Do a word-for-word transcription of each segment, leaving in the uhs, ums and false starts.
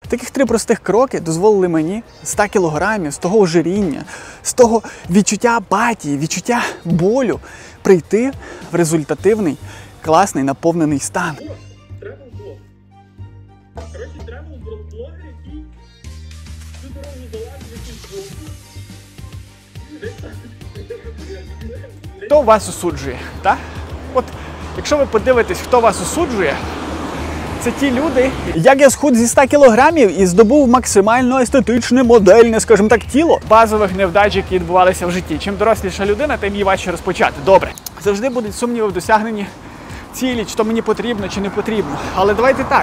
Таких три простих кроки дозволили мені з ста кілограмів, з того ожиріння, з того відчуття апатії, відчуття болю прийти в результативний, класний, наповнений стан. Тревел-блог. Коротше, тревел-блогер, який всю дорогу залазить в якийсь блог. Хто вас осуджує? Так? От, якщо ви подивитесь, хто вас осуджує, це ті люди, як я схуд зі ста кілограмів і здобув максимально естетичне, модельне, скажімо так, тіло базових невдач, які відбувалися в житті. Чим доросліша людина, тим їй важче розпочати. Добре. Завжди будуть сумніви в досягненні цілі, чи то мені потрібно, чи не потрібно. Але давайте так.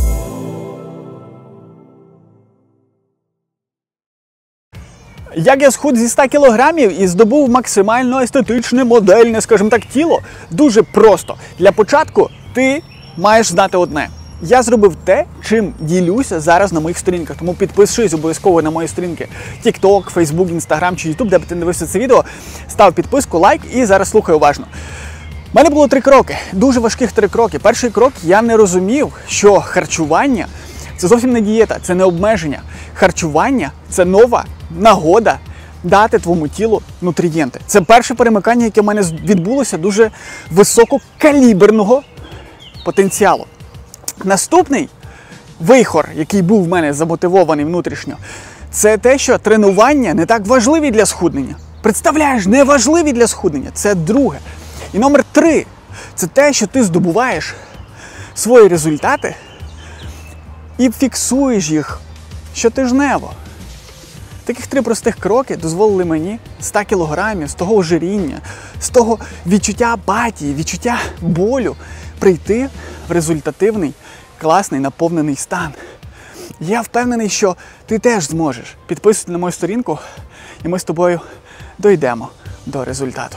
Як я схуд зі ста кілограмів і здобув максимально естетичне, модельне, скажімо так, тіло? Дуже просто. Для початку ти маєш знати одне. Я зробив те, чим ділюся зараз на моїх сторінках. Тому підпишись обов'язково на мої сторінки TikTok, Facebook, Instagram чи YouTube, де б ти не дивився це відео. Став підписку, лайк і зараз слухай уважно. У мене було три кроки, дуже важких три кроки. Перший крок, я не розумів, що харчування – це зовсім не дієта, це не обмеження. Харчування – це нова нагода дати твоєму тілу нутрієнти. Це перше перемикання, яке в мене відбулося, дуже висококаліберного потенціалу. Наступний вихор, який був в мене замотивований внутрішньо, це те, що тренування не так важливі для схуднення. Представляєш, не важливі для схуднення. Це друге. І номер три – це те, що ти здобуваєш свої результати і фіксуєш їх щотижнево. Таких три простих кроки дозволили мені з ста кілограмів, з того ожиріння, з того відчуття апатії, відчуття болю прийти в результативний, класний, наповнений стан. Я впевнений, що ти теж зможеш. Підписуйся на мою сторінку, і ми з тобою дійдемо до результату.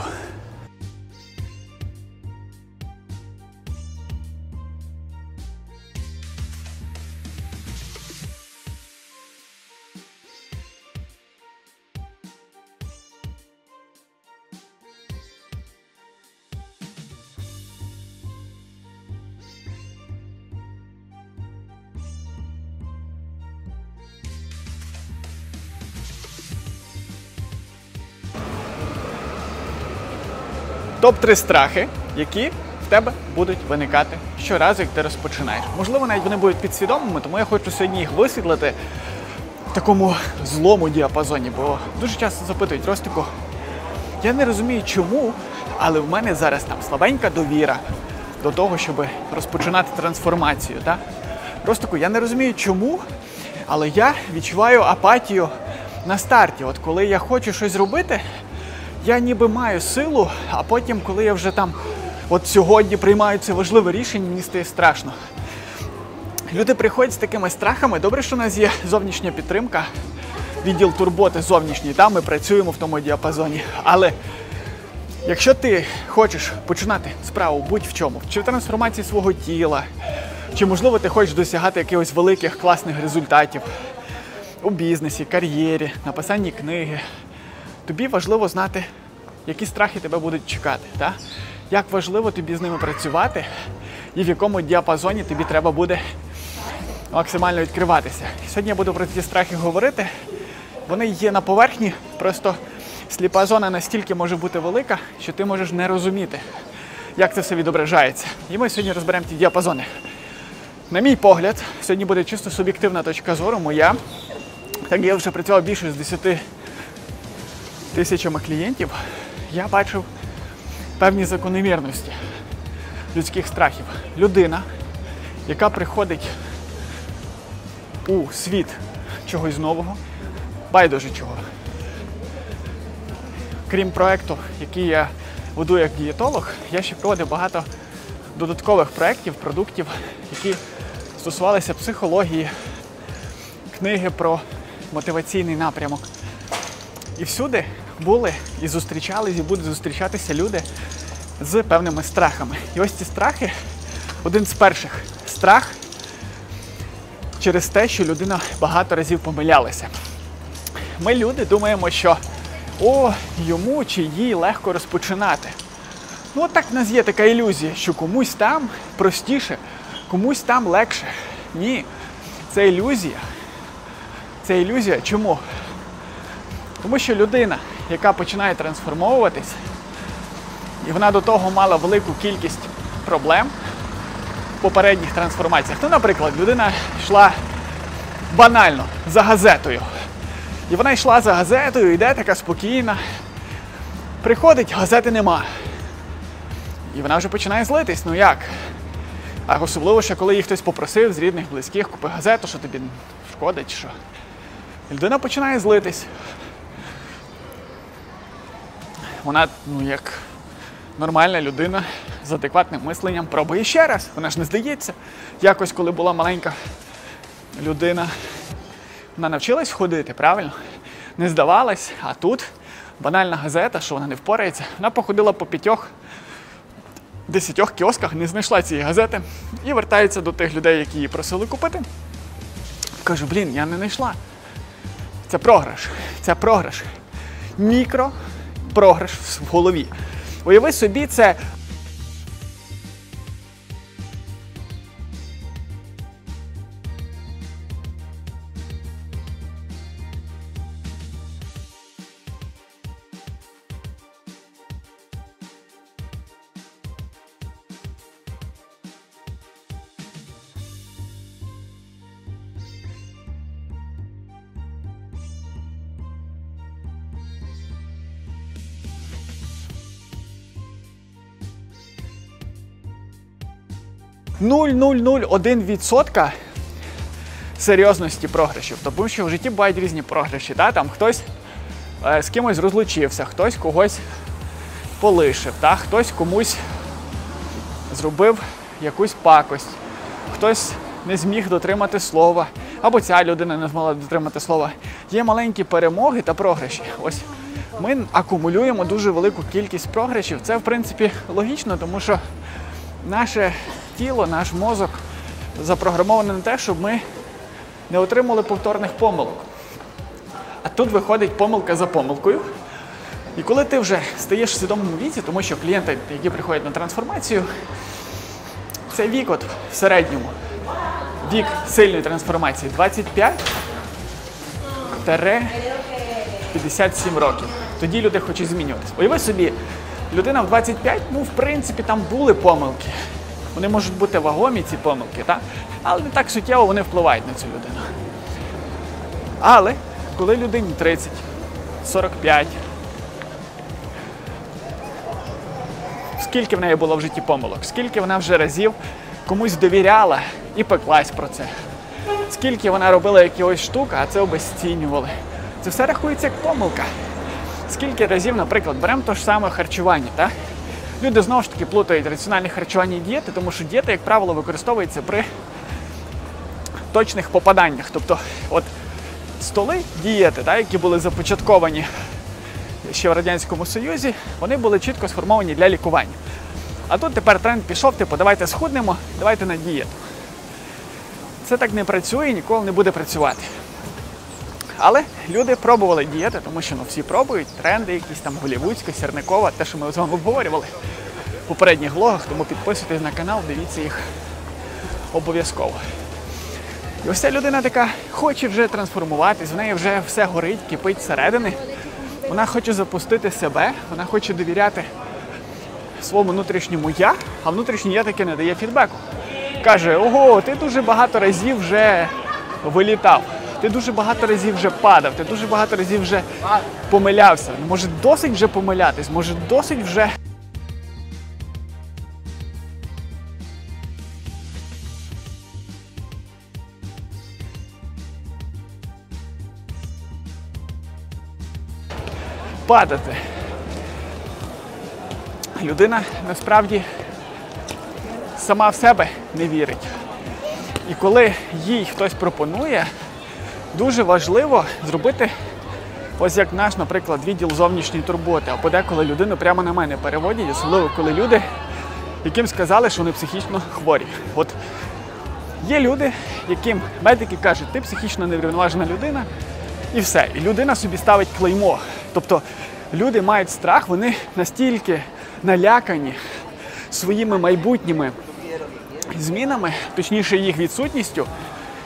топ три страхи, які в тебе будуть виникати щоразу, як ти розпочинаєш. Можливо, навіть вони будуть підсвідомими, тому я хочу сьогодні їх висвітлити в такому злому діапазоні, бо дуже часто запитують: Ростику, я не розумію чому, але в мене зараз там слабенька довіра до того, щоб розпочинати трансформацію. Так? Ростику, я не розумію чому, але я відчуваю апатію на старті. От коли я хочу щось зробити, я ніби маю силу, а потім, коли я вже там, от сьогодні приймаю це важливе рішення, мені стає страшно. Люди приходять з такими страхами. Добре, що у нас є зовнішня підтримка, відділ турботи зовнішній, там ми працюємо в тому діапазоні. Але якщо ти хочеш починати справу будь-в чому, чи в трансформації свого тіла, чи, можливо, ти хочеш досягати якихось великих, класних результатів у бізнесі, кар'єрі, написанні книги, тобі важливо знати, які страхи тебе будуть чекати. Так? Як важливо тобі з ними працювати і в якому діапазоні тобі треба буде максимально відкриватися. Сьогодні я буду про ці страхи говорити. Вони є на поверхні, просто сліпа зона настільки може бути велика, що ти можеш не розуміти, як це все відображається. І ми сьогодні розберемо ті діапазони. На мій погляд, сьогодні буде чисто суб'єктивна точка зору моя. Так я вже працював більше з десяти тисячами клієнтів, я бачив певні закономірності людських страхів. Людина, яка приходить у світ чогось нового, байдуже чого. Крім проєкту, який я веду як дієтолог, я ще проводив багато додаткових проєктів, продуктів, які стосувалися психології, книги про мотиваційний напрямок. І всюди були і зустрічались, і будуть зустрічатися люди з певними страхами. І ось ці страхи, один з перших страх через те, що людина багато разів помилялася. Ми, люди, думаємо, що о, йому чи їй легко розпочинати. Ну, от так в нас є така ілюзія, що комусь там простіше, комусь там легше. Ні. Це ілюзія. Це ілюзія. Чому? Тому що людина, яка починає трансформовуватись, і вона до того мала велику кількість проблем в попередніх трансформаціях. Ну, наприклад, людина йшла банально за газетою. І вона йшла за газетою, йде така спокійна. Приходить, газети нема. І вона вже починає злитись. Ну як? А особливо, що коли її хтось попросив з рідних, близьких, купи газету, що тобі шкодить, що. І людина починає злитись. Вона, ну як нормальна людина з адекватним мисленням, пробує ще раз. Вона ж не здається. Якось, коли була маленька людина, вона навчилась ходити, правильно? Не здавалась, а тут банальна газета, що вона не впорається. Вона походила по п'ятьох, десятьох кіосках, не знайшла цієї газети і вертається до тих людей, які її просили купити. Каже, блін, я не знайшла. Це програш. Це програш. Мікропрограш в голові. Уяви собі, це нуль цілих нуль нуль один відсоток серйозності програшів. Тому що в житті бувають різні програші. Та? Там хтось е, з кимось розлучився, хтось когось полишив, та? Хтось комусь зробив якусь пакость, хтось не зміг дотримати слова, або ця людина не змогла дотримати слова. Є маленькі перемоги та програші. Ось ми акумулюємо дуже велику кількість програшів. Це, в принципі, логічно, тому що наше тіло, наш мозок запрограмований на те, щоб ми не отримали повторних помилок. А тут виходить помилка за помилкою. І коли ти вже стаєш в свідомому віці, тому що клієнти, які приходять на трансформацію, це вік от в середньому, вік сильної трансформації двадцять п'ять - п'ятдесят сім років. Тоді люди хочуть змінюватися. Уяви собі, людина в двадцять п'ять, ну, в принципі, там були помилки. Вони можуть бути вагомі, ці помилки, так? Але не так суттєво вони впливають на цю людину. Але коли людині тридцять, сорок п'ять, скільки в неї було в житті помилок, скільки вона вже разів комусь довіряла і пеклась про це, скільки вона робила якихось штук, а це обесцінювали. Це все рахується як помилка. Скільки разів, наприклад, беремо те ж саме харчування, так? Люди знову ж таки плутають раціональне харчування і дієти, тому що дієта, як правило, використовується при точних попаданнях. Тобто, от столи дієти, так, які були започатковані ще в Радянському Союзі, вони були чітко сформовані для лікування. А тут тепер тренд пішов, типу, давайте схуднемо, давайте на дієту. Це так не працює і ніколи не буде працювати. Але люди пробували дієти, тому що ну, всі пробують, тренди якісь там голівудська, сірникова, те, що ми з вами обговорювали в попередніх влогах, тому підписуйтесь на канал, дивіться їх обов'язково. І ось ця людина така хоче вже трансформуватись, в неї вже все горить, кипить зсередини. Вона хоче запустити себе, вона хоче довіряти своєму внутрішньому я, а внутрішнє я таки не дає фідбеку. Каже, ого, ти дуже багато разів вже вилітав. Ти дуже багато разів вже падав, ти дуже багато разів вже помилявся. Може досить вже помилятись, може досить вже... падати. Людина насправді сама в себе не вірить. І коли їй хтось пропонує, дуже важливо зробити, ось як наш, наприклад, відділ зовнішньої турботи, а подеколи людину прямо на мене переводять, особливо коли люди, яким сказали, що вони психічно хворі. От є люди, яким медики кажуть, ти психічно неврівноважена людина, і все. І людина собі ставить клеймо. Тобто люди мають страх, вони настільки налякані своїми майбутніми змінами, точніше їх відсутністю,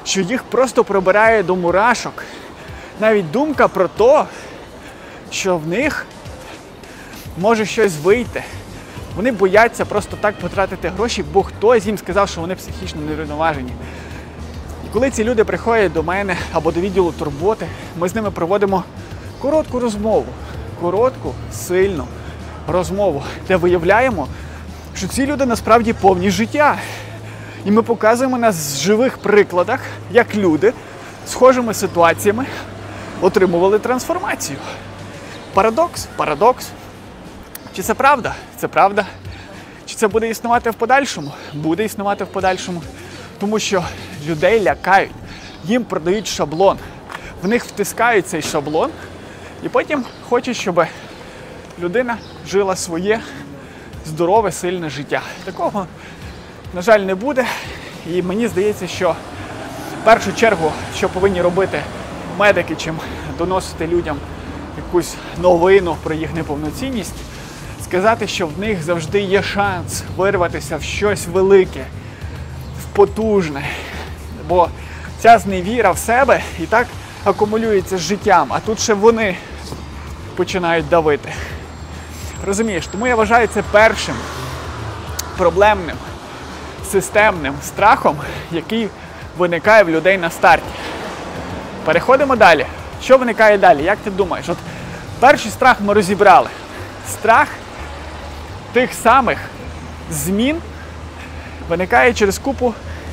що їх просто пробирає до мурашок. Навіть думка про те, що в них може щось вийти. Вони бояться просто так потратити гроші, бо хтось їм сказав, що вони психічно неврівноважені. І коли ці люди приходять до мене або до відділу турботи, ми з ними проводимо коротку розмову. Коротку, сильну розмову, де виявляємо, що ці люди насправді повні життя. І ми показуємо на живих прикладах, як люди з схожими ситуаціями отримували трансформацію. Парадокс? Парадокс. Чи це правда? Це правда. Чи це буде існувати в подальшому? Буде існувати в подальшому. Тому що людей лякають, їм продають шаблон. В них втискають цей шаблон і потім хочуть, щоб людина жила своє здорове, сильне життя. Такого, на жаль, не буде. І мені здається, що в першу чергу, що повинні робити медики, чим доносити людям якусь новину про їх неповноцінність, сказати, що в них завжди є шанс вирватися в щось велике, в потужне. Бо ця зневіра в себе і так акумулюється з життям, а тут ще вони починають давити. Розумієш, тому я вважаю це першим проблемним, системним страхом, який виникає в людей на старті. Переходимо далі. Що виникає далі? Як ти думаєш? От перший страх ми розібрали. Страх тих самих змін виникає через купу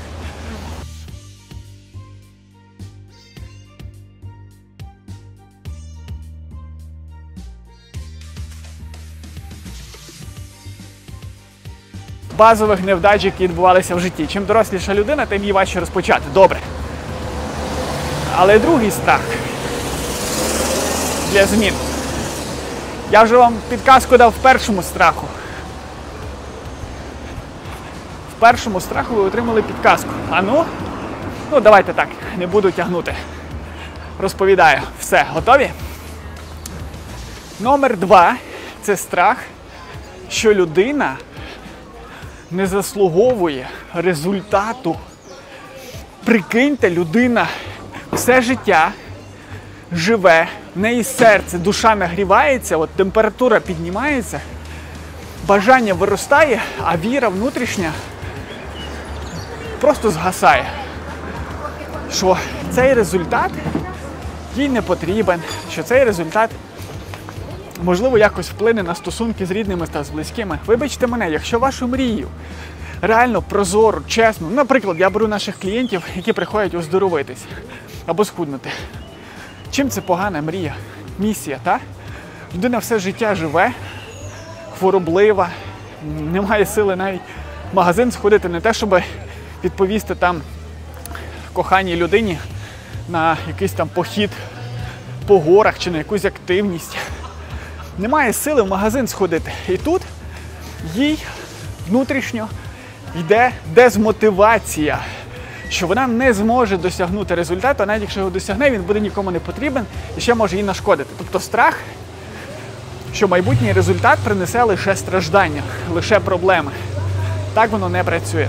базових невдач, які відбувалися в житті. Чим доросліша людина, тим їй важче розпочати. Добре. Але другий страх для змін. Я вже вам підказку дав в першому страху. В першому страху ви отримали підказку. А ну, ну давайте так, не буду тягнути. Розповідаю. Все, готові? Номер два – це страх, що людина не заслуговує результату. Прикиньте, людина все життя живе, в неї серце, душа нагрівається, от температура піднімається, бажання виростає, а віра внутрішня просто згасає. Що цей результат їй не потрібен, що цей результат можливо якось вплине на стосунки з рідними та з близькими. Вибачте мене, якщо вашу мрію реально прозоро, чесно, наприклад, я беру наших клієнтів, які приходять оздоровитись або схуднути. Чим це погана мрія? Місія, так? Людина все життя живе, хвороблива, немає сили навіть в магазин сходити, не те, щоб відповісти там коханій людині на якийсь там похід по горах чи на якусь активність. Немає сили в магазин сходити. І тут їй внутрішньо йде дезмотивація, що вона не зможе досягнути результату, а навіть якщо його досягне, він буде нікому не потрібен і ще може їй нашкодити. Тобто страх, що майбутній результат принесе лише страждання, лише проблеми. Так воно не працює.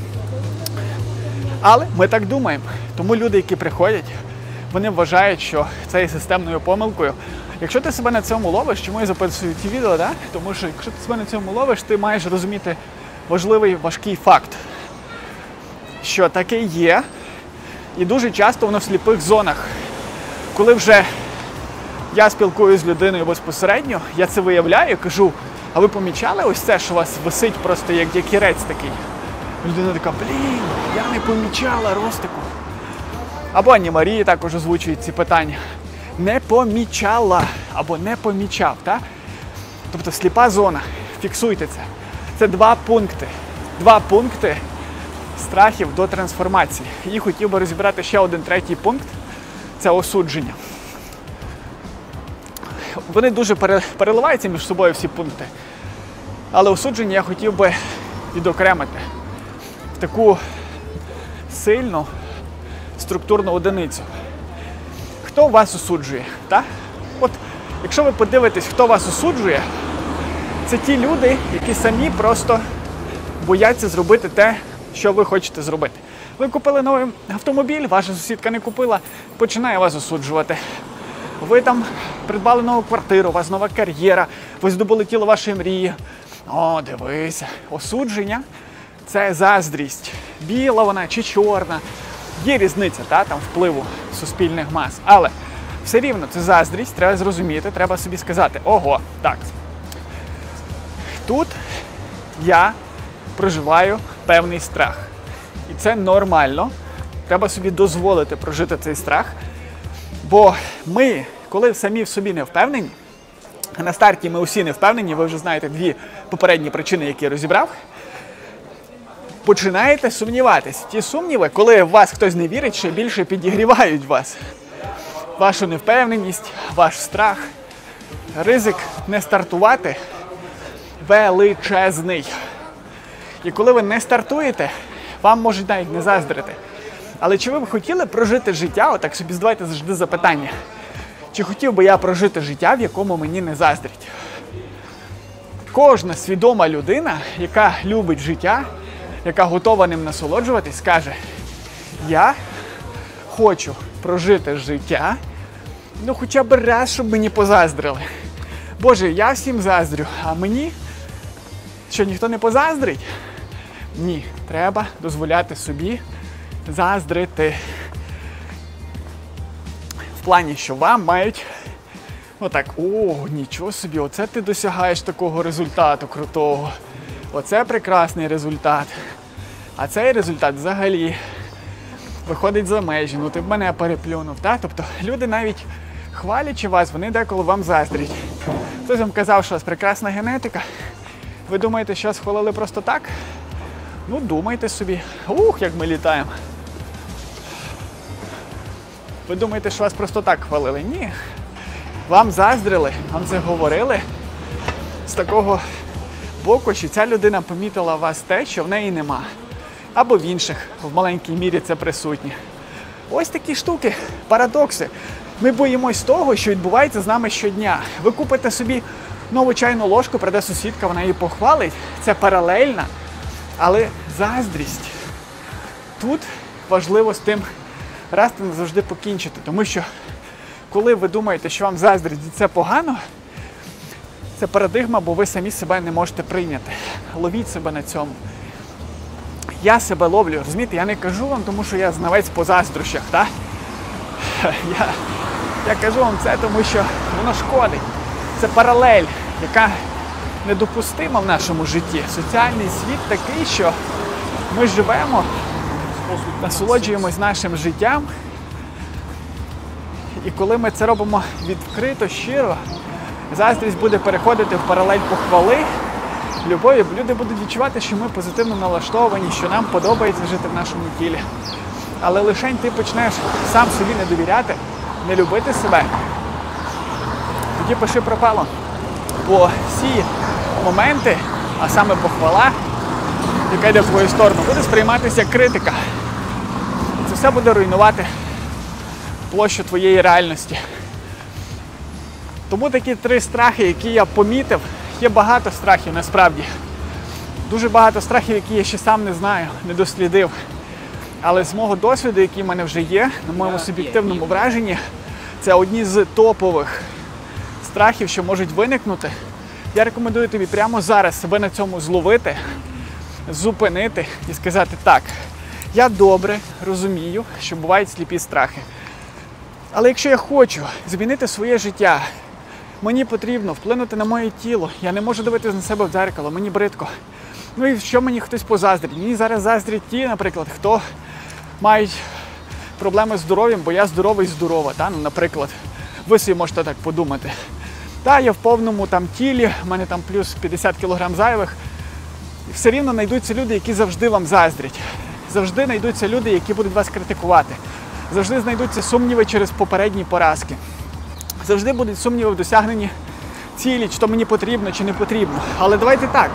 Але ми так думаємо. Тому люди, які приходять, вони вважають, що це є системною помилкою. Якщо ти себе на цьому ловиш, чому я записую ці відео, да? Тому що якщо ти себе на цьому ловиш, ти маєш розуміти важливий, важкий факт, що таке є, і дуже часто воно в сліпих зонах. Коли вже я спілкуюся з людиною безпосередньо, я це виявляю, кажу, а ви помічали ось це, що у вас висить просто як якірець такий? Людина така, блін, я не помічала ростику. Або Ані Марії також озвучують ці питання. Не помічала, або не помічав, так? Тобто сліпа зона, фіксуйте це. Це два пункти. Два пункти страхів до трансформації. І хотів би розібрати ще один третій пункт – це осудження. Вони дуже переливаються між собою всі пункти. Але осудження я хотів би відокремити в таку сильну структурну одиницю. Хто вас осуджує? Так? От, якщо ви подивитесь, хто вас осуджує, це ті люди, які самі просто бояться зробити те, що ви хочете зробити. Ви купили новий автомобіль, ваша сусідка не купила, починає вас осуджувати. Ви там придбали нову квартиру, у вас нова кар'єра, ви здобули тіло вашої мрії. О, дивися, осудження – це заздрість. Біла вона чи чорна. Є різниця, та, там, впливу суспільних мас. Але все рівно це заздрість, треба зрозуміти, треба собі сказати, ого, так, тут я проживаю певний страх. І це нормально. Треба собі дозволити прожити цей страх. Бо ми, коли самі в собі не впевнені, а на старті ми усі не впевнені, ви вже знаєте дві попередні причини, які я розібрав, починаєте сумніватись. Ті сумніви, коли в вас хтось не вірить, ще більше підігрівають вас. Вашу невпевненість, ваш страх, ризик не стартувати величезний. І коли ви не стартуєте, вам можуть навіть не заздрити. Але чи ви б хотіли прожити життя, отак собі задавайте завжди запитання, чи хотів би я прожити життя, в якому мені не заздрять? Кожна свідома людина, яка любить життя, яка готова ним насолоджуватись, скаже, я хочу прожити життя, ну хоча б раз, щоб мені позаздрили. Боже, я всім заздрю, а мені, що ніхто не позаздрить? Ні, треба дозволяти собі заздрити. В плані, що вам мають отак, о, нічого собі, оце ти досягаєш такого результату крутого. Оце прекрасний результат. А цей результат взагалі виходить за межі, ну ти б мене переплюнув. Так? Тобто люди навіть хвалячи вас, вони деколи вам заздрять. Хтось вам казав, що у вас прекрасна генетика. Ви думаєте, що вас хвалили просто так? Ну, думайте собі. Ух, як ми літаємо. Ви думаєте, що вас просто так хвалили? Ні. Вам заздрили, вам це говорили з такого боку, що ця людина помітила у вас те, що в неї нема. Або в інших, в маленькій мірі це присутнє. Ось такі штуки, парадокси. Ми боїмось того, що відбувається з нами щодня. Ви купите собі нову чайну ложку, прийде сусідка, вона її похвалить. Це паралельна, але заздрість. Тут важливо з тим раз і назавжди покінчити. Тому що, коли ви думаєте, що вам заздрість і це погано, це парадигма, бо ви самі себе не можете прийняти. Ловіть себе на цьому. Я себе ловлю, розумієте, я не кажу вам, тому що я знавець по заздрощах, так? Я, я кажу вам це, тому що воно шкодить. Це паралель, яка недопустима в нашому житті. Соціальний світ такий, що ми живемо, насолоджуємось нашим життям. І коли ми це робимо відкрито, щиро, заздрість буде переходити в паралель похвали, любові, бо люди будуть відчувати, що ми позитивно налаштовані, що нам подобається жити в нашому тілі. Але лишень ти почнеш сам собі не довіряти, не любити себе, тоді пиши пропало. Бо всі моменти, а саме похвала, яка йде в твою сторону, буде сприйматися як критика. Це все буде руйнувати площу твоєї реальності. Тому такі три страхи, які я помітив, є багато страхів насправді. Дуже багато страхів, які я ще сам не знаю, не дослідив. Але з мого досвіду, який в мене вже є, на моєму суб'єктивному враженні, це одні з топових страхів, що можуть виникнути. Я рекомендую тобі прямо зараз себе на цьому зловити, зупинити і сказати так, я добре розумію, що бувають сліпі страхи. Але якщо я хочу змінити своє життя, мені потрібно вплинути на моє тіло, я не можу дивитися на себе в дзеркало, мені бридко. Ну і що мені хтось позаздрить? Мені зараз заздрять ті, наприклад, хто мають проблеми з здоров'ям, бо я здоровий і здорова, та? Ну, наприклад, ви собі можете так подумати. Та, я в повному там тілі, в мене там плюс п'ятдесят кілограм зайвих. І все рівно знайдуться люди, які завжди вам заздрять. Завжди знайдуться люди, які будуть вас критикувати. Завжди знайдуться сумніви через попередні поразки. Завжди будуть сумніви в досягненні цілі, чи то мені потрібно, чи не потрібно. Але давайте так.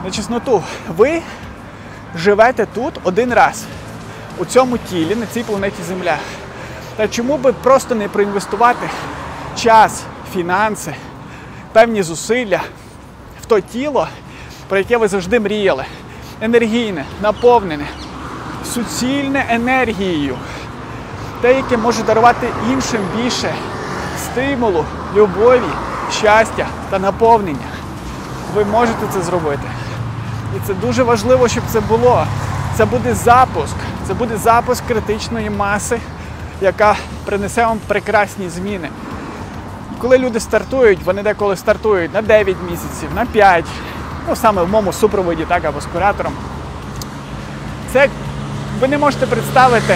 на чесноту. Ви живете тут один раз, у цьому тілі, на цій планеті Земля. Та чому би просто не проінвестувати час, фінанси, певні зусилля в то тіло, про яке ви завжди мріяли. Енергійне, наповнене, суцільне енергією. Те, яке може дарувати іншим більше стимулу, любові, щастя та наповнення. Ви можете це зробити. І це дуже важливо, щоб це було. Це буде запуск. Це буде запуск критичної маси, яка принесе вам прекрасні зміни. Коли люди стартують, вони деколи стартують на дев'ять місяців, на п'ять, ну саме в моєму супроводі, так, або з куратором. Це ви не можете представити,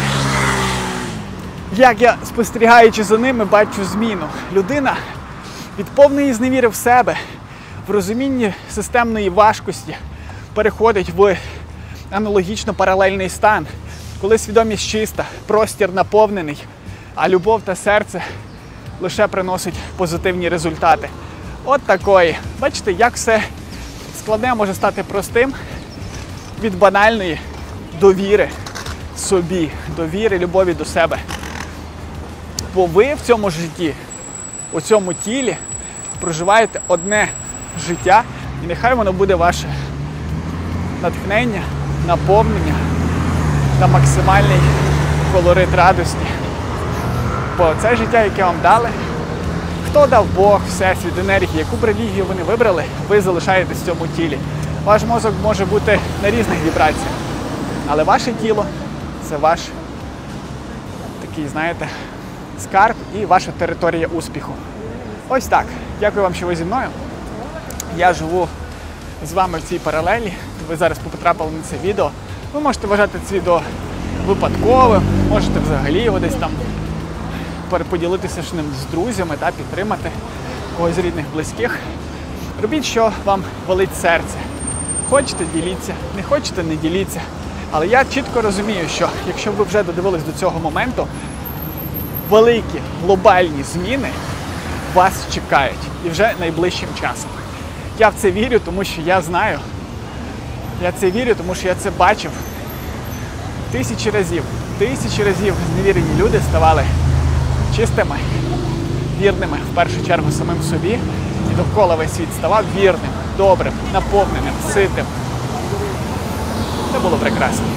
як я, спостерігаючи за ними, бачу зміну. Людина від повної зневіри в себе, в розумінні системної важкості переходить в аналогічно паралельний стан, коли свідомість чиста, простір наповнений, а любов та серце лише приносить позитивні результати. От такої. Бачите, як все складне може стати простим від банальної довіри собі, довіри, любові до себе. Бо ви в цьому житті, у цьому тілі проживаєте одне життя, і нехай воно буде ваше натхнення, наповнення та максимальний колорит радості. Бо це життя, яке вам дали, хто дав Бог, Всесвіт, енергію, яку б релігію ви не вибрали, ви залишаєтесь в цьому тілі. Ваш мозок може бути на різних вібраціях, але ваше тіло – це ваш такий, знаєте, скарб і ваша територія успіху. Ось так. Дякую вам, що ви зі мною. Я живу з вами в цій паралелі. Ви зараз потрапили на це відео. Ви можете вважати це відео випадковим, можете взагалі його десь там поділитися з ним з друзями та підтримати когось з рідних, близьких. Робіть, що вам болить серце. Хочете – діліться, не хочете – не діліться. Але я чітко розумію, що якщо ви вже додивились до цього моменту, великі глобальні зміни вас чекають. І вже найближчим часом. Я в це вірю, тому що я знаю. Я це вірю, тому що я це бачив тисячі разів. Тисячі разів зневірені люди ставали чистими, вірними, в першу чергу, самим собі. І довкола весь світ ставав вірним, добрим, наповненим, ситим. Це було прекрасно.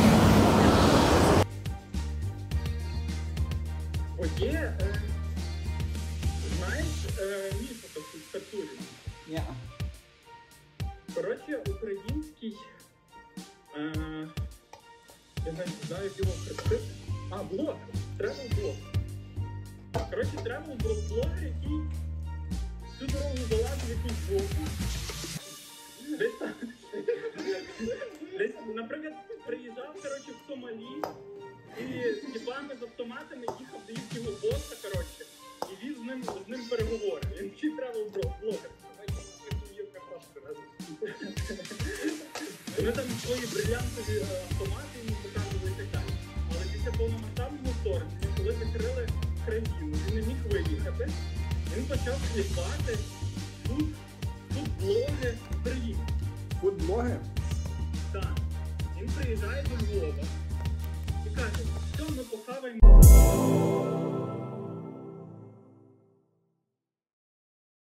От є, е, знаєш, е, міф в структурі. Ні. Коротше, український, е, я навіть знаю, як його представити. А, блог, тревел-блог. Коротше, тревел-блогер, який всю дорогу залазив якусь боку. Десь там, десь, наприклад, приїжджав, коротше, в Сомалі, і з тіпами з автоматами їхав до їхнього боса, коротше, і вів з ним, з ним переговори. Він чи тревел-блогер. Вони там свої брилянтові автомати йому показували і так далі. Але після повномасштабного вторгнення, коли закрили країну, він не міг виїхати, він почав кліпати тут, тут блоги в Україні. Фудблоги? Так. Він приїжджає до Львова і каже, що ми похаваємо.